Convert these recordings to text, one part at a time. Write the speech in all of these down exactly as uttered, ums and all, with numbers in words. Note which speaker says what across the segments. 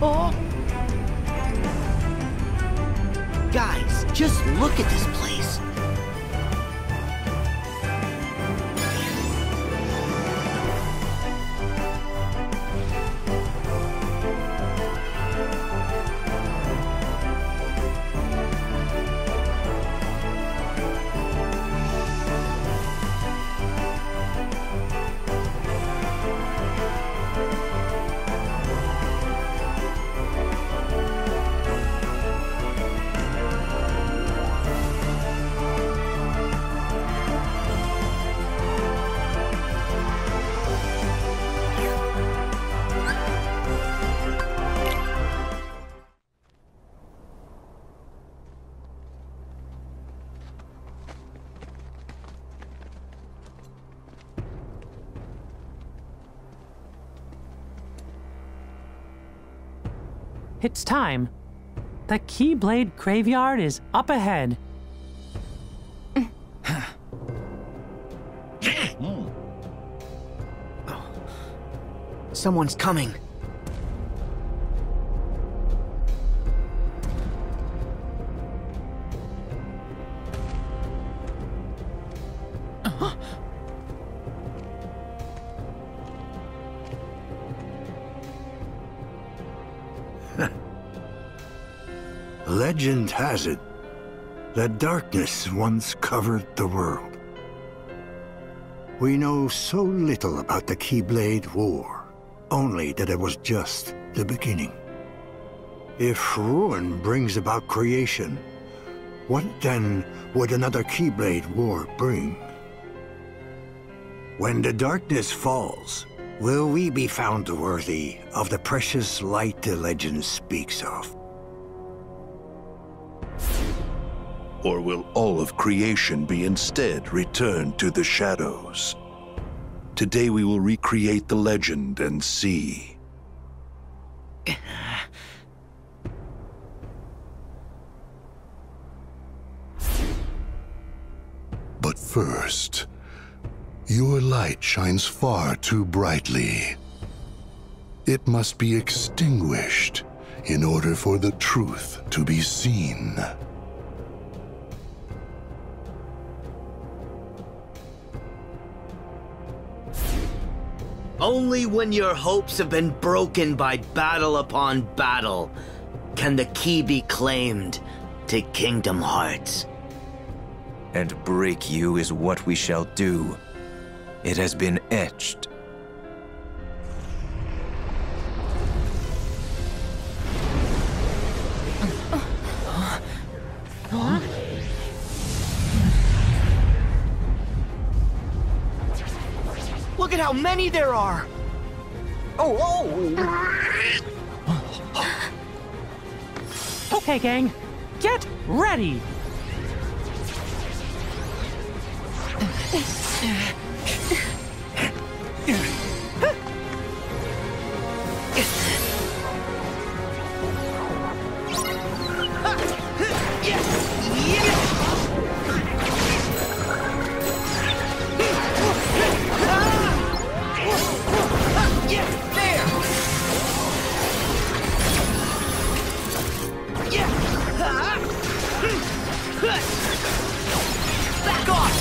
Speaker 1: Oh. Guys, just look at this place.
Speaker 2: It's time. The Keyblade graveyard is up ahead.
Speaker 1: Someone's coming.
Speaker 3: Legend has it that darkness once covered the world. We know so little about the Keyblade War, only that it was just the beginning. If ruin brings about creation, what then would another Keyblade War bring? When the darkness falls, will we be found worthy of the precious light the legend speaks of?
Speaker 4: Or will all of creation be instead returned to the shadows? Today we will recreate the legend and see.
Speaker 5: But first, your light shines far too brightly. It must be extinguished in order for the truth to be seen.
Speaker 1: Only when your hopes have been broken by battle upon battle can the key be claimed to Kingdom Hearts.
Speaker 6: And break you is what we shall do. It has been etched.
Speaker 1: Look at how many there are! Oh, oh!
Speaker 2: Okay, gang, get ready!
Speaker 1: Back off!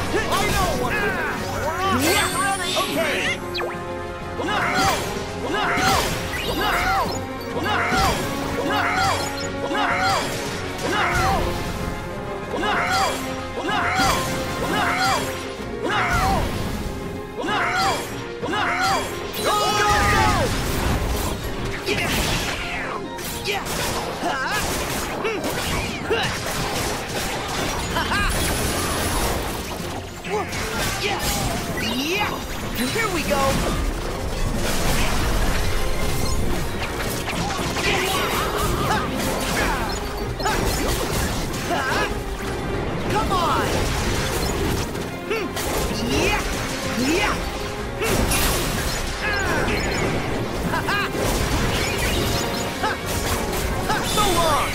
Speaker 7: I know what to do. Get ready. Okay. No! No! No! No!
Speaker 1: Here we go! Come on! Yeah! Yeah! So long!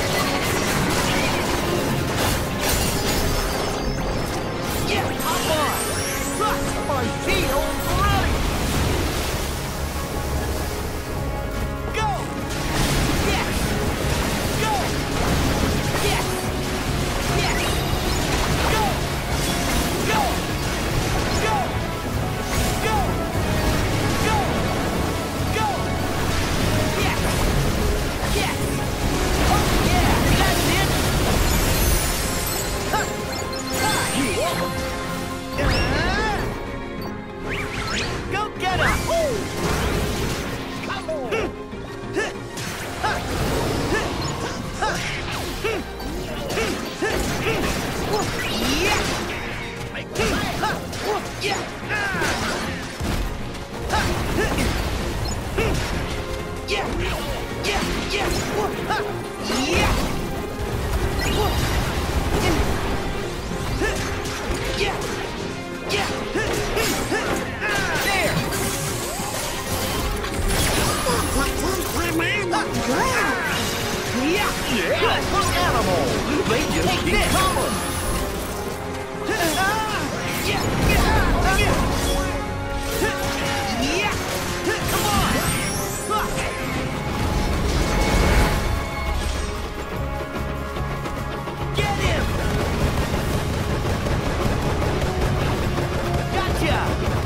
Speaker 1: Yeah, hop on! My shield's ready! Go! Yes! Go! Yes! Yes! Go! Go! Go! Go! Go! Go! Yes! Yes! Oh yeah! That's it! Ha! Ha! You're welcome! Go get him! Come on! Yeah! Yeah! Yeah! Yeah! Yeah! Yeah! Yeah! There! Yeah!
Speaker 7: Yeah! Animal! They just
Speaker 1: Take
Speaker 7: keep
Speaker 1: this.
Speaker 7: coming!
Speaker 1: Yeah! Yeah! Yeah! Yeah! Come on! Get him! Gotcha!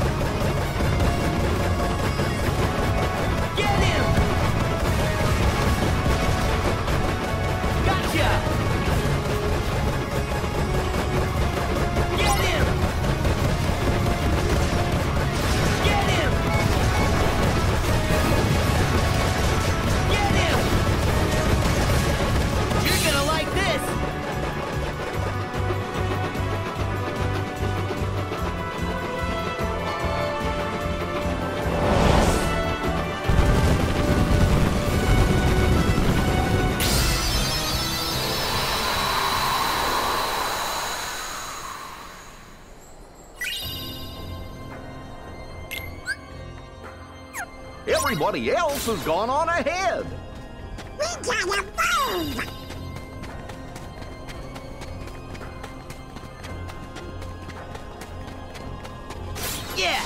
Speaker 1: Get him! Gotcha! Get him! Get him! Get him! You're gonna like this!
Speaker 7: Everybody else has gone on ahead!
Speaker 8: We gotta move!
Speaker 1: Yeah!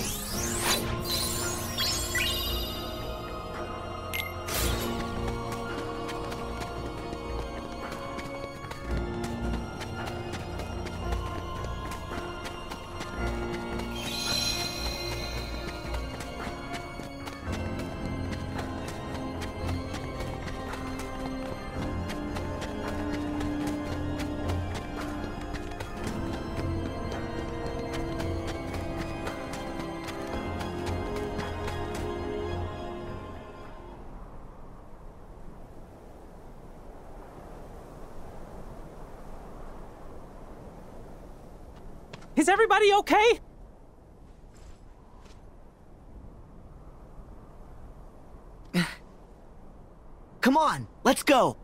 Speaker 2: Is everybody okay?
Speaker 1: Come on, let's go!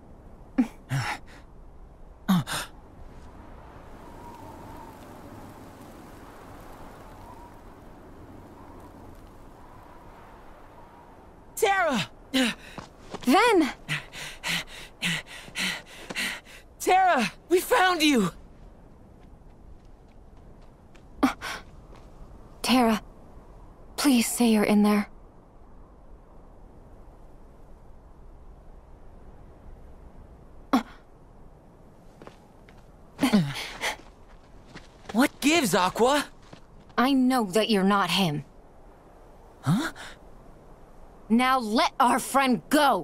Speaker 1: Tara!
Speaker 9: Ven!
Speaker 1: Tara, we found you!
Speaker 9: Tara, please say you're in there.
Speaker 1: What
Speaker 6: gives, Aqua?
Speaker 9: I know that you're not him.
Speaker 6: Huh?
Speaker 9: Now let our friend go!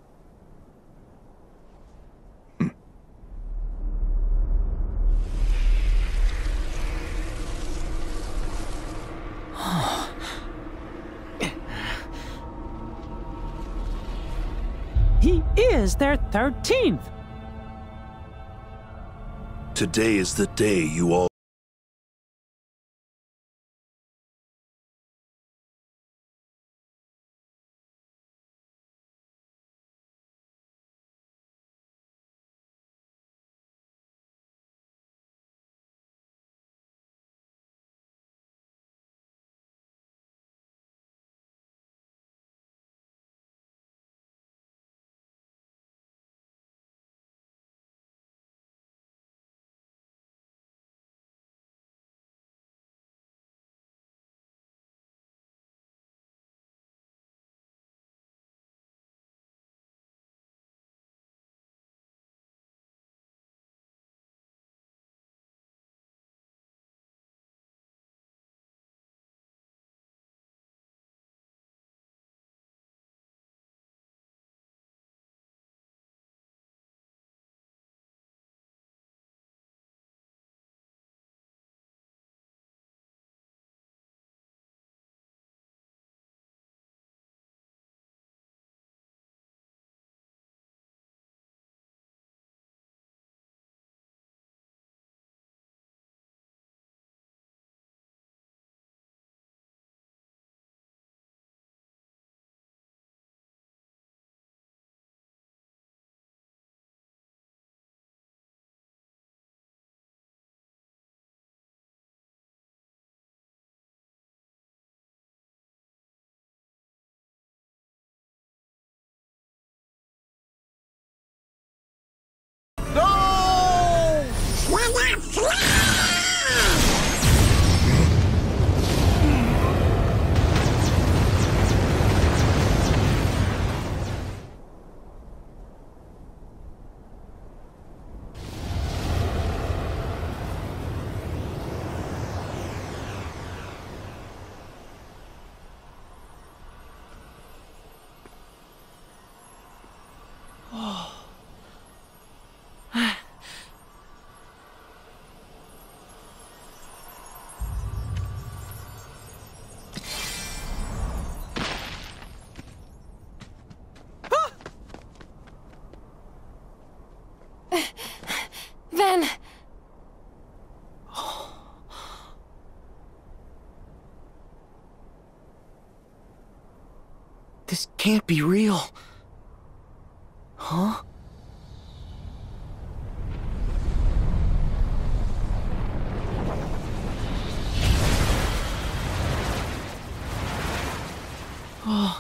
Speaker 2: He is their thirteenth!
Speaker 4: Today is the day you all...
Speaker 9: Ven!
Speaker 6: This can't be real. Huh? Oh.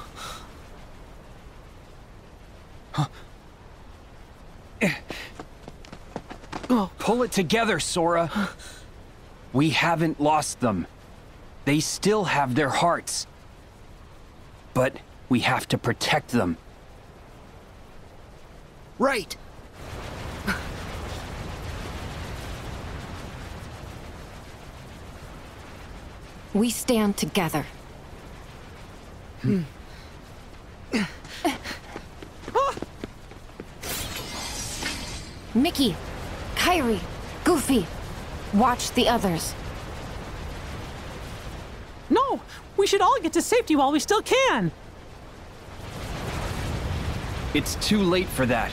Speaker 6: Huh.
Speaker 10: Oh. Pull it together, Sora. We haven't lost them. They still have their hearts. But we have to protect them.
Speaker 6: Right.
Speaker 9: We stand together.
Speaker 6: Hmm.
Speaker 9: Mickey, Kairi, Goofy, watch the others.
Speaker 2: No! We should all get to safety while we still can!
Speaker 10: It's too late for that.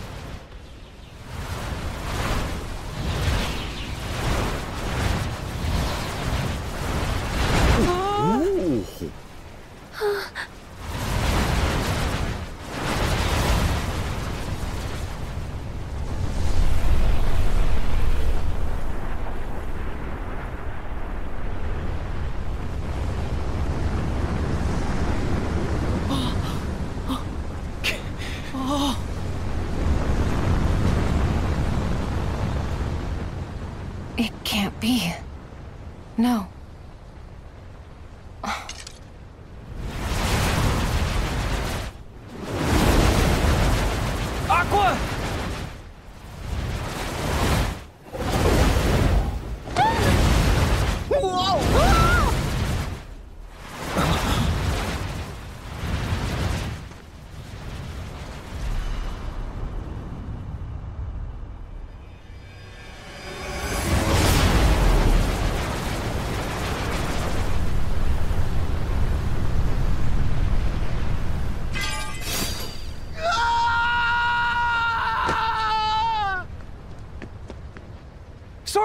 Speaker 9: It can't be. No.
Speaker 10: Aqua!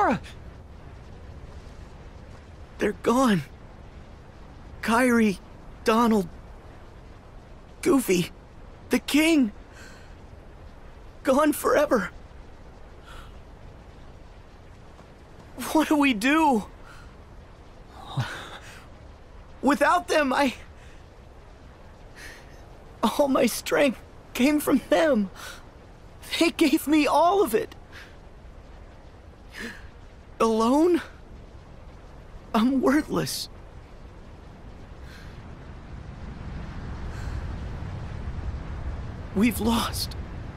Speaker 10: Sora!
Speaker 1: They're gone. Kairi, Donald, Goofy, the king. Gone forever. What do we do? Without them, I... all my strength came from them. They gave me all of it. Alone? I'm worthless. We've lost.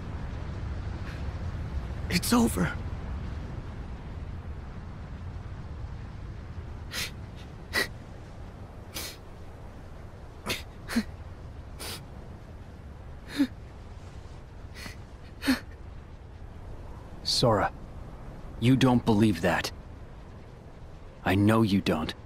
Speaker 1: It's over.
Speaker 10: Sora, you don't believe that. I know you don't.